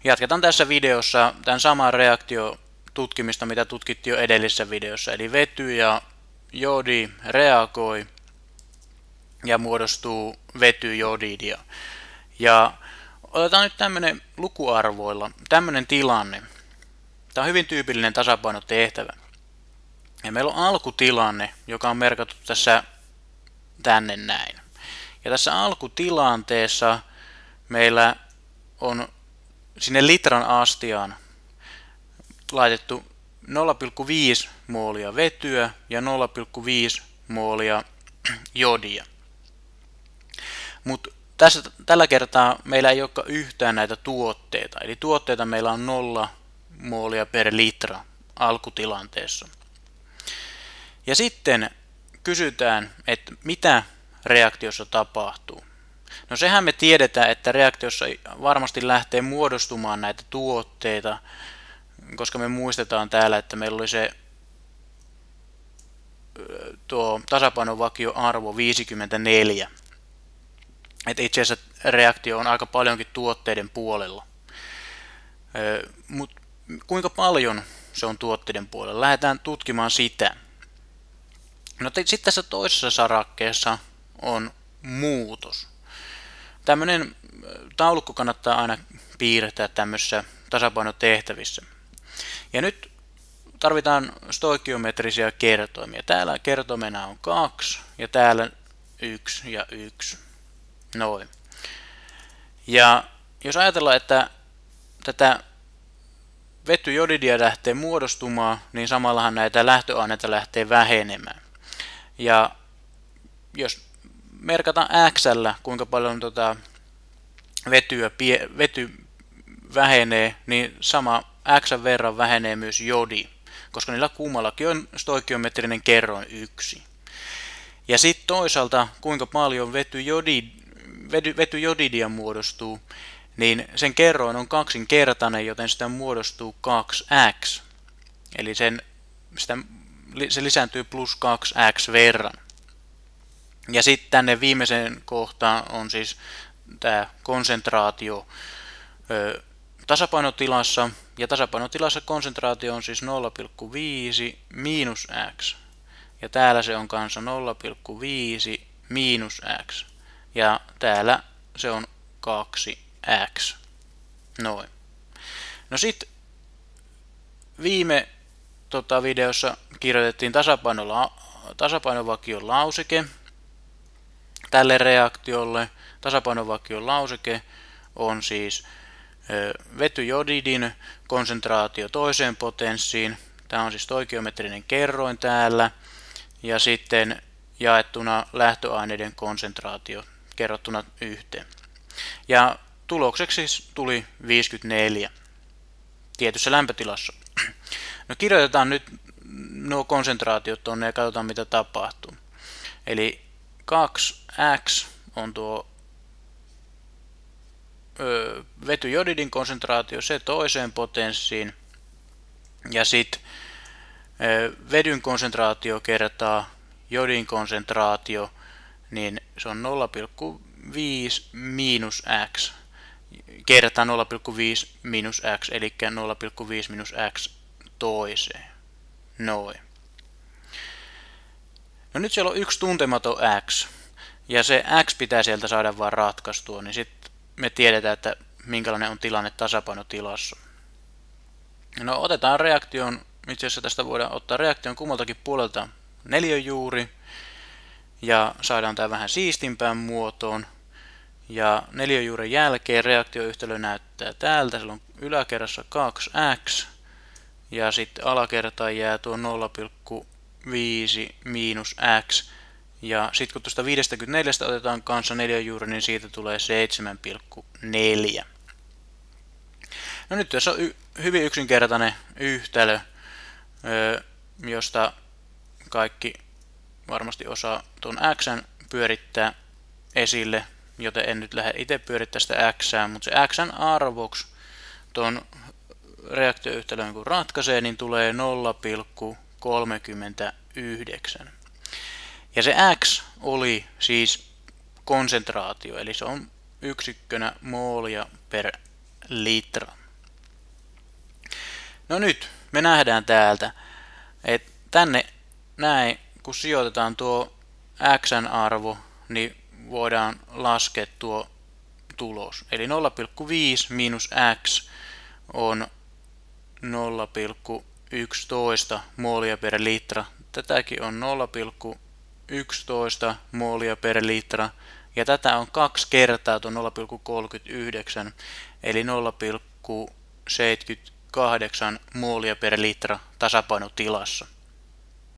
Jatketaan tässä videossa tämän saman reaktiotutkimista, mitä tutkittiin jo edellisessä videossa. Eli vety ja jodi reagoi ja muodostuu vetyjodidia. Ja otetaan nyt tämmöinen lukuarvoilla, tämmöinen tilanne. Tämä on hyvin tyypillinen tasapainotehtävä. Ja meillä on alkutilanne, joka on merkattu tässä tänne näin. Ja tässä alkutilanteessa meillä on sinne litran astiaan laitettu 0,5 moolia vetyä ja 0,5 moolia jodia. Mutta tällä kertaa meillä ei olekaan yhtään näitä tuotteita. Eli tuotteita meillä on 0 moolia per litra alkutilanteessa. Ja sitten kysytään, että mitä reaktiossa tapahtuu. No sehän me tiedetään, että reaktiossa varmasti lähtee muodostumaan näitä tuotteita, koska me muistetaan täällä, että meillä oli se tuo tasapainovakioarvo 54. Että itse asiassa reaktio on aika paljonkin tuotteiden puolella. Mutta kuinka paljon se on tuotteiden puolella? Lähdetään tutkimaan sitä. No sitten tässä toisessa sarakkeessa on muutos. Tämmöinen taulukko kannattaa aina piirtää tämmöisissä tasapainotehtävissä. Ja nyt tarvitaan stoikiometrisiä kertoimia. Täällä kertoimena on 2 ja täällä 1 ja 1. Noin. Ja jos ajatellaan, että tätä vetyjodidia lähtee muodostumaan, niin samallahan näitä lähtöaineita lähtee vähenemään. Ja jos merkataan X:llä, kuinka paljon vety vähenee, niin sama X verran vähenee myös jodi, koska niillä kummallakin on stoikiometrinen kerroin 1. Ja sitten toisaalta, kuinka paljon vetyjodidia muodostuu, niin sen kerroin on kaksinkertainen, joten sitä muodostuu 2x. Eli se lisääntyy plus 2x verran. Ja sitten tänne viimeiseen kohtaan on siis tämä konsentraatio tasapainotilassa. Ja tasapainotilassa konsentraatio on siis 0,5 miinus x. Ja täällä se on kanssa 0,5 miinus x. Ja täällä se on 2x. Noin. No sitten viime videossa kirjoitettiin tasapainovakion lauseke tälle reaktiolle. Tasapainovakion lauseke on siis vetyjodidin konsentraatio toiseen potenssiin. Tämä on siis stoikiometrinen kerroin täällä. Ja sitten jaettuna lähtöaineiden konsentraatio kerrottuna yhteen. Ja tulokseksi siis tuli 54 tietyssä lämpötilassa. No kirjoitetaan nyt nuo konsentraatiot tuonne ja katsotaan mitä tapahtuu. Eli 2x on tuo vetyjodidin konsentraatio, se toiseen potenssiin. Ja sitten vedyn konsentraatio kertaa jodin konsentraatio, niin se on 0,5 miinus x kertaa 0,5 miinus x, eli 0,5 miinus x toiseen. Noin. No nyt siellä on yksi tuntematon x, ja se x pitää sieltä saada vaan ratkaistua, niin sitten me tiedetään, että minkälainen on tilanne tasapainotilassa. No otetaan reaktion, itse asiassa tästä voidaan ottaa reaktion kummaltakin puolelta neliöjuuri, ja saadaan tämä vähän siistimpään muotoon. Ja neliöjuuren jälkeen reaktioyhtälö näyttää täältä, siellä on yläkerrassa 2x, ja sitten alakertaan jää tuo 0,5 miinus x, ja sitten kun tuosta 54 otetaan kanssa neliöjuuri, niin siitä tulee 7,4. No nyt tässä on hyvin yksinkertainen yhtälö, josta kaikki varmasti osaa tuon x:n pyörittää esille, joten en nyt lähde itse pyörittämään sitä x:ää, mutta se x:n arvoksi tuon reaktioyhtälön kun ratkaisee, niin tulee 0,39. Ja se x oli siis konsentraatio, eli se on yksikkönä moolia per litra. No nyt me nähdään täältä, että tänne näin, kun sijoitetaan tuo x-arvo, niin voidaan laskea tuo tulos. Eli 0,5 miinus x on 0,11 moolia per litra. Tätäkin on 0,11 moolia per litra. Ja tätä on 2 kertaa tuon 0,39 eli 0,78 moolia per litra tasapainotilassa.